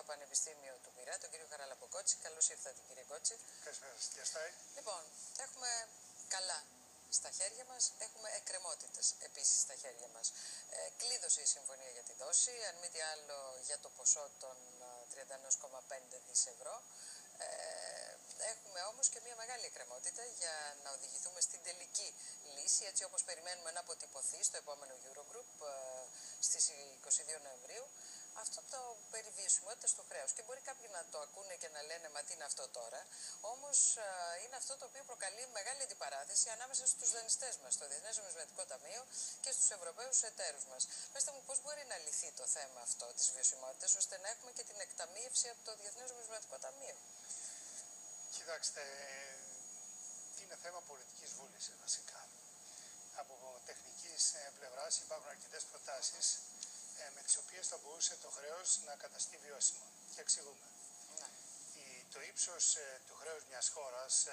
στο Πανεπιστήμιο του Πειραιά, τον κύριο Χαραλαμποκότση. Καλώς ήρθατε, κύριε Κότση. Καλησπέρα σας, κύριε Στάι. Λοιπόν, έχουμε καλά στα χέρια μας, έχουμε εκκρεμότητες επίσης στα χέρια μας. Κλείδωσε η συμφωνία για τη δόση, αν μη τι άλλο για το ποσό των 31,5 δις ευρώ. Έχουμε όμως και μια μεγάλη εκκρεμότητα για να οδηγηθούμε στην τελική λύση, έτσι όπως περιμένουμε να αποτυπωθεί στο επόμενο Eurogroup στις 22 Νοεμβρίου, αυτό το περί βιωσιμότητας του χρέους. Και μπορεί κάποιοι να το ακούνε και να λένε «Μα τι είναι αυτό τώρα», όμως είναι αυτό το οποίο προκαλεί μεγάλη αντιπαράθεση ανάμεσα στους δανειστές μας, στο Διεθνές Νομισματικό Ταμείο και στους Ευρωπαίους εταίρους μας. Πεςτε μου πώς μπορεί να λυθεί το θέμα αυτό της βιωσιμότητας, ώστε να έχουμε και την εκταμείευση από το Διεθνές Νομισματικό Ταμείο. Κοιτάξτε, είναι θέμα πολιτικής βούλησης βασικά. Από τεχνικής πλευράς υπάρχουν αρκετές προτάσεις με τις οποίες θα μπορούσε το χρέος να καταστεί βιώσιμο. Και εξηγούμε. Το ύψος του χρέους μιας χώρας,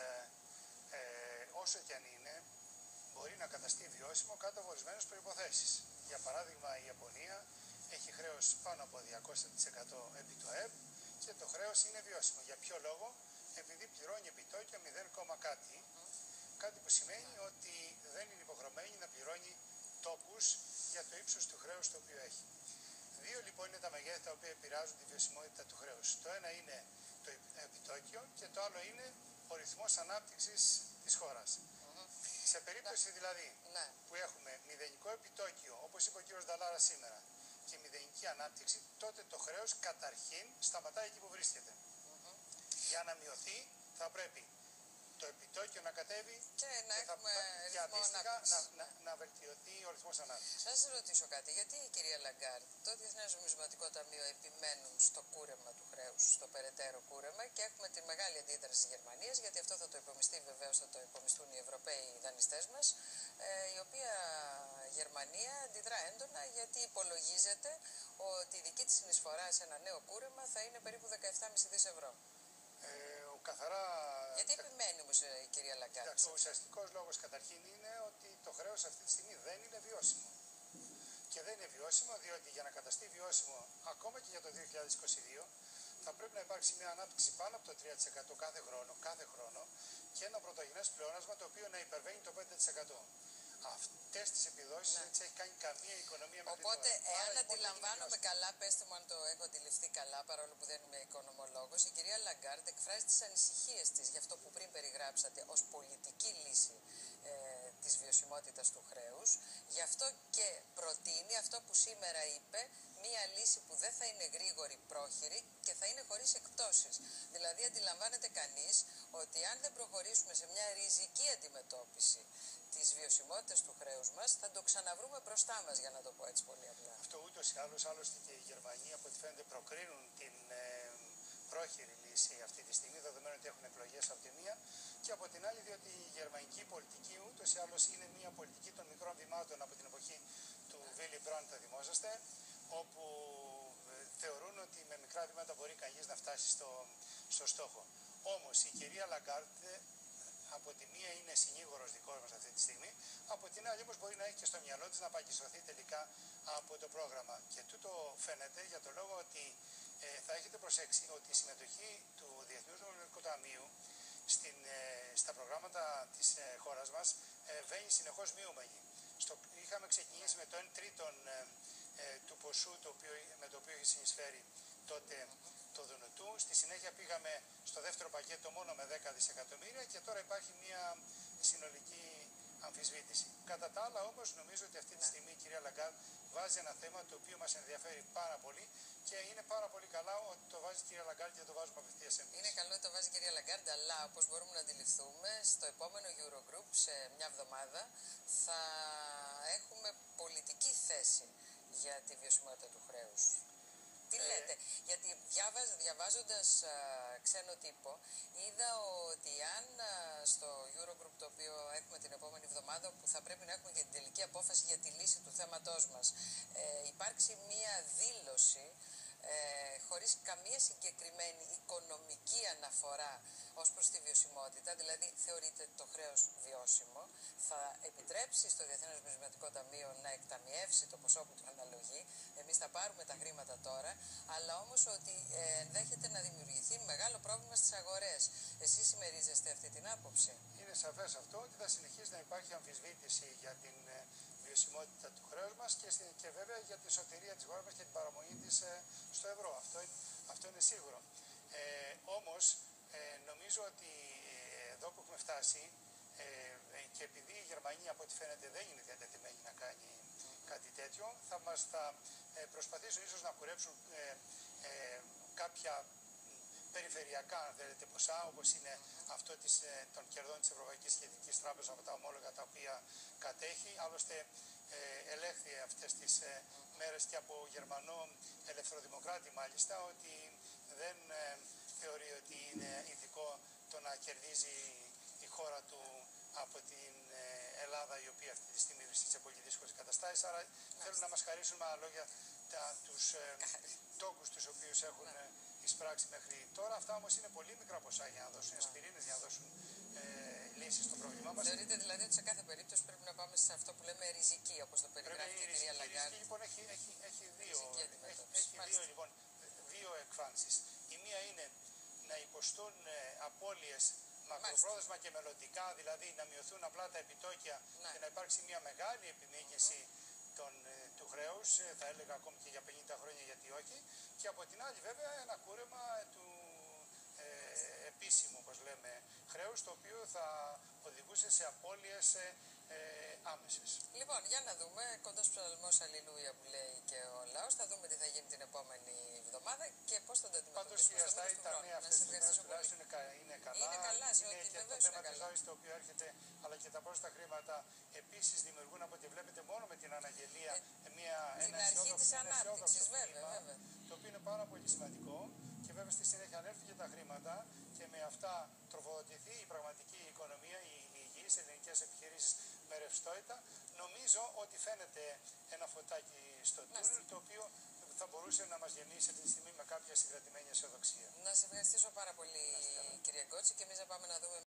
όσο και αν είναι, μπορεί να καταστεί βιώσιμο κάτω από ορισμένες προϋποθέσεις. Για παράδειγμα, η Ιαπωνία έχει χρέος πάνω από 200% επί το ΕΠ και το χρέος είναι βιώσιμο. Για ποιο λόγο? Επειδή πληρώνει επιτόκιο 0, κάτι, κάτι που σημαίνει ότι δεν είναι υποχρεωμένη να πληρώνει τόκους για το ύψος του χρέους το οποίο έχει. Δύο λοιπόν είναι τα μεγέθη τα οποία επηρεάζουν τη βιωσιμότητα του χρέους. Το ένα είναι το επιτόκιο και το άλλο είναι ο ρυθμός ανάπτυξης της χώρας. Σε περίπτωση δηλαδή που έχουμε μηδενικό επιτόκιο, όπως είπε ο κ. Νταλάρα σήμερα, και μηδενική ανάπτυξη, τότε το χρέος καταρχήν σταματάει εκεί που βρίσκεται. Για να μειωθεί θα πρέπει το επιτόκιο να κατέβει και να έχουμε και αντίστοιχα να βελτιωθεί ο ρυθμός ανάπτυξης. Θα σας ρωτήσω κάτι, γιατί η κυρία Λαγκάρντ, το Διεθνές Νομισματικό Ταμείο επιμένουν στο κούρεμα του χρέους, στο περαιτέρω κούρεμα, και έχουμε τη μεγάλη αντίδραση της Γερμανίας, γιατί αυτό θα το υπομειστεί βεβαίως, θα το υπομισθούν οι Ευρωπαίοι δανειστές μας, η οποία Γερμανία αντιδρά έντονα γιατί υπολογίζεται ότι η δική της συνεισφορά σε ένα νέο κούρεμα θα είναι περίπου 17,5 δις ευρώ. Γιατί επιμένει όμως η κυρία Λαγκάρντ? Ο ουσιαστικός λόγος καταρχήν είναι ότι το χρέος αυτή τη στιγμή δεν είναι βιώσιμο. Και δεν είναι βιώσιμο διότι για να καταστεί βιώσιμο ακόμα και για το 2022 θα πρέπει να υπάρξει μια ανάπτυξη πάνω από το 3% κάθε χρόνο και ένα πρωτογενές πλεόνασμα το οποίο να υπερβαίνει το 5%. Αυτές τις επιδόσεις δεν τις έχει κάνει καμία οικονομία μέχρι τώρα. Οπότε, εάν αντιλαμβάνομαι καλά, πέστε μου αν το έχω αντιληφθεί καλά, παρόλο που δεν είμαι οικονομολόγος, η κυρία Λαγκάρντ εκφράζει τις ανησυχίες της για αυτό που πριν περιγράψατε ως πολιτική λύση της βιωσιμότητας του χρέους. Γι' αυτό και προτείνει αυτό που σήμερα είπε, μία λύση που δεν θα είναι γρήγορη, πρόχειρη και θα είναι χωρίς εκπτώσεις. Δηλαδή, αντιλαμβάνεται κανείς ότι αν δεν προχωρήσουμε σε μια ριζική αντιμετώπιση της βιωσιμότητας του χρέους μας, θα το ξαναβρούμε μπροστά μας, για να το πω έτσι πολύ απλά. Αυτό ούτως ή άλλως, άλλωστε και οι Γερμανοί από ό,τι φαίνεται προκρίνουν την πρόχειρη λύση αυτή τη στιγμή, δεδομένου ότι έχουν εκλογές από τη μία, και από την άλλη διότι η γερμανική πολιτική ούτως ή άλλως είναι μια πολιτική των μικρών βημάτων από την εποχή του Βίλι Μπραντ, θα θυμόσαστε, όπου θεωρούν ότι με μικρά βήματα μπορεί κανείς να φτάσει στο στόχο. Όμως η κυρία Λαγκάρντ από τη μία είναι συνήγορος δικός μας αυτή τη στιγμή, από την άλλη όμως μπορεί να έχει και στο μυαλό της να παγισωθεί τελικά από το πρόγραμμα. Και τούτο φαίνεται για το λόγο ότι θα έχετε προσέξει ότι η συμμετοχή του Διεθνούς Νομισματικού Ταμείου στα προγράμματα της χώρας μας βαίνει συνεχώς μειούμενη. Είχαμε ξεκινήσει με το 1/3 του ποσού με το οποίο είχε συνεισφέρει τότε το ΔΝΤ. Στη συνέχεια πήγαμε στο δεύτερο πακέτο μόνο με 10 δισεκατομμύρια και τώρα υπάρχει μια συνολική αμφισβήτηση. Κατά τα άλλα όμως νομίζω ότι αυτή τη στιγμή η κυρία Λαγκάρντ βάζει ένα θέμα το οποίο μας ενδιαφέρει πάρα πολύ και είναι πάρα πολύ καλά ότι το βάζει η κυρία Λαγκάρντ και δεν το βάζουμε απευθείας εμείς. Είναι καλό ότι το βάζει η κυρία Λαγκάρντ, αλλά όπως μπορούμε να αντιληφθούμε, στο επόμενο Eurogroup σε μια εβδομάδα θα έχουμε πολιτική θέση για τη βιωσιμότητα του χρέους. Τι λέτε, γιατί διαβάζοντας ξένο τύπο, είδα ότι αν στο Eurogroup, το οποίο έχουμε την επόμενη εβδομάδα, που θα πρέπει να έχουμε και την τελική απόφαση για τη λύση του θέματός μας, υπάρξει μία δήλωση χωρίς καμία συγκεκριμένη οικονομική αναφορά ως προς τη βιωσιμότητα, δηλαδή θεωρείται το χρέος βιώσιμο, θα επιτρέψει στο Διεθνές Νομισματικό Ταμείο να εκταμιεύσει το ποσό που του αναλογεί. Εμείς θα πάρουμε τα χρήματα τώρα, αλλά όμως ότι ενδέχεται να δημιουργηθεί μεγάλο πρόβλημα στις αγορές. Εσείς συμμερίζεστε αυτή την άποψη? Είναι σαφές αυτό ότι θα συνεχίσει να υπάρχει αμφισβήτηση για την βιωσιμότητα του χρέους μας και βέβαια για τη σωτηρία της χώρας μας και την παραμονή της στο ευρώ. Αυτό είναι σίγουρο. Όμως νομίζω ότι εδώ που έχουμε φτάσει και επειδή η Γερμανία από ό,τι φαίνεται δεν είναι διατεθειμένη να κάνει κάτι τέτοιο, θα προσπαθήσουν ίσως να κουρέψουν κάποια περιφερειακά, αν θέλετε, ποσά, όπως είναι αυτό των κερδών της Ευρωπαϊκής Κεντρικής Τράπεζας από τα ομόλογα τα οποία κατέχει. Άλλωστε ελέγχθη αυτές τις μέρες και από Γερμανό ελευθεροδημοκράτη μάλιστα ότι δεν θεωρεί ότι είναι ηθικό το να κερδίζει η χώρα του από την Ελλάδα, η οποία αυτή τη στιγμή βρίσκεται σε πολύ δύσκολες καταστάσεις. Άρα θέλουν να μας χαρίσουν με άλλα λόγια τους τόκους τους οποίους έχουν εισπράξει μέχρι τώρα. Αυτά όμως είναι πολύ μικρά ποσά για να δώσουν ασπιρίνες, για να δώσουν λύσεις στο πρόβλημά μας. Θεωρείτε δηλαδή ότι σε κάθε περίπτωση πρέπει να πάμε σε αυτό που λέμε ριζική, όπως το περιγράφει η κυρία Λαγκάρντ? Λοιπόν, έχει δύο εκφάνσεις. Η μία είναι να υποστούν απώλειες μακροπρόθεσμα και μελλοντικά, δηλαδή να μειωθούν απλά τα επιτόκια και να υπάρξει μια μεγάλη επιμήκυνση του χρέους, θα έλεγα ακόμη και για 50 χρόνια, γιατί όχι. Και από την άλλη βέβαια ένα κούρεμα του επίσημου, όπως λέμε, χρέους, το οποίο θα οδηγούσε σε απώλειες άμεσες. Λοιπόν, για να δούμε, κοντός ψαλμός αλληλούια που λέει και ο λαός, θα δούμε τι θα γίνει την επόμενη εβδομάδα και πώς θα το αντιμετωπίσουμε. Πάντως η ταμεία αυτές τις μέρες τουλάχιστον είναι καλά. Είναι καλά, σε είναι και το θέμα της ζωής το οποίο έρχεται, αλλά και τα πρόσθετα χρήματα επίσης δημιουργούν, από ό,τι βλέπετε, μόνο με την αναγγελία την αρχή της ανάπτυξης, βέβαια. Το οποίο είναι πάρα πολύ σημαντικό και βέβαια στη συνέχεια αν έρθουν και τα χρήματα και με αυτά τροφοδοτηθεί η πραγματική οικονομία, οι υγιείς ελληνικές επιχειρήσεις με ρευστότητα, νομίζω ότι φαίνεται ένα φωτάκι στο τούνελ, το οποίο θα μπορούσε να μας γεμίσει αυτή τη στιγμή με κάποια συγκρατημένη αισιοδοξία. Να σε ευχαριστήσω πάρα πολύ, κύριε Γκότση, και εμείς να πάμε να δούμε